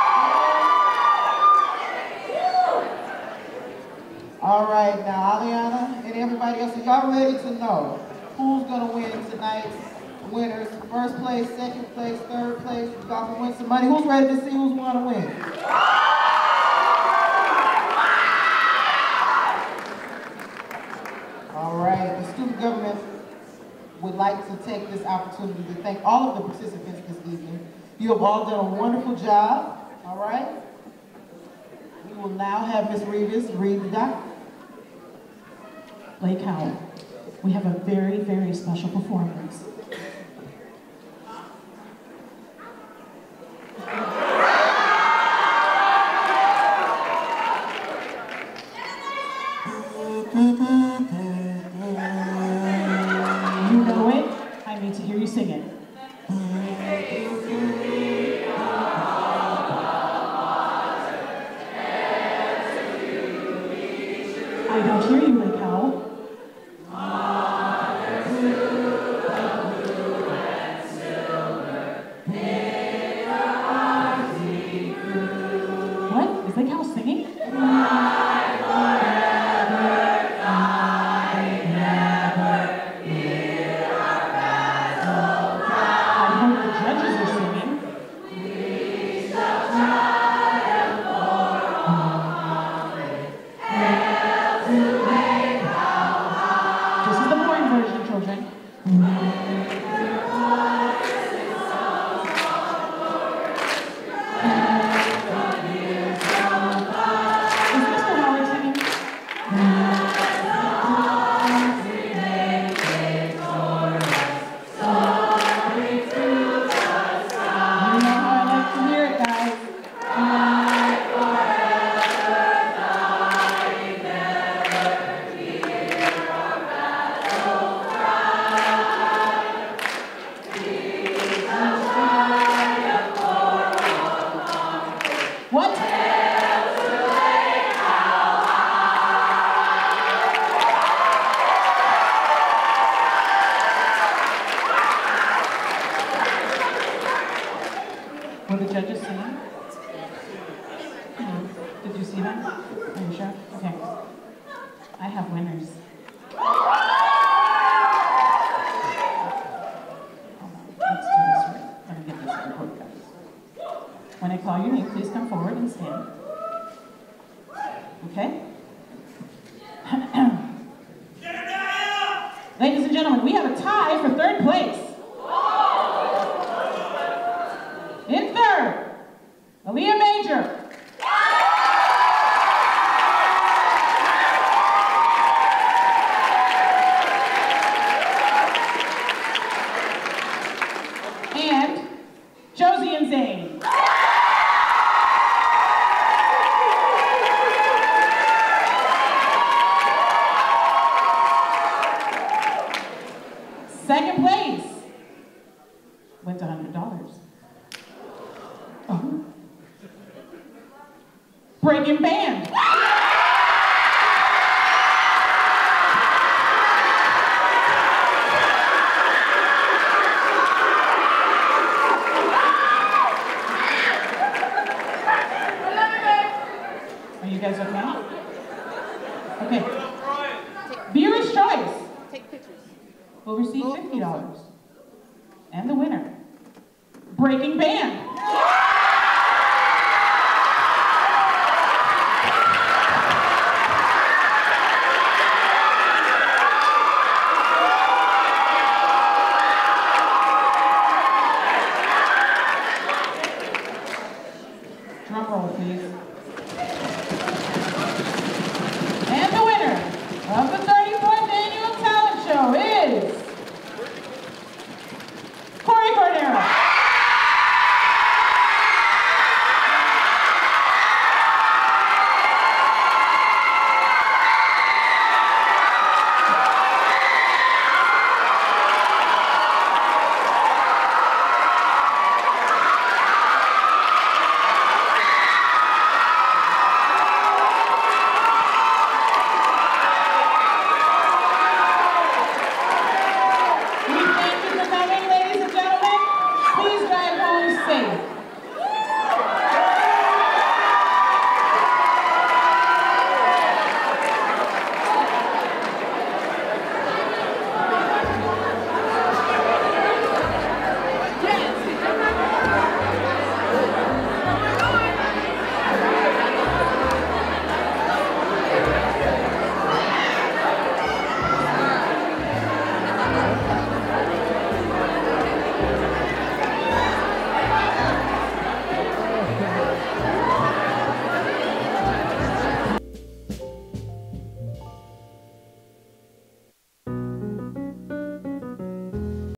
All right, now, Aliana and everybody else, are y'all ready to know who's going to win tonight's winners? First place, second place, third place, y'all can win some money. Who's ready to see who's going to win? All right, the student government would like to take this opportunity to thank all of the participants this evening. You have all done a wonderful job, all right? We will now have Miz Rivas read the document. Lake Howell, we have a very, very special performance. You know it? I need to hear you sing it. I don't hear you, Lake Howell. What? Is Lake Howell singing? Were the judges singing? Hmm. Did you see them? Are you sure? Okay. I have winners. Hold on. Let's do this right. Let me get this report, guys. When I call your name, please come forward and stand. Okay? Ladies and gentlemen, we have a tie for third place. In third, Aaliyah Major. And Josie and Zane. Second place went to one hundred dollars. Oh. Breaking Band. fifty dollars. And the winner, Breaking Band. Drum roll, please.